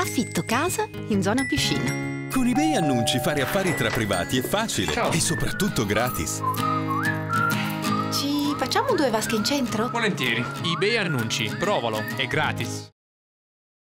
Affitto casa in zona piscina. Con eBay Annunci fare affari tra privati è facile. Ciao. E soprattutto gratis. Ci facciamo 2 vasche in centro? Volentieri. eBay Annunci, provalo, è gratis.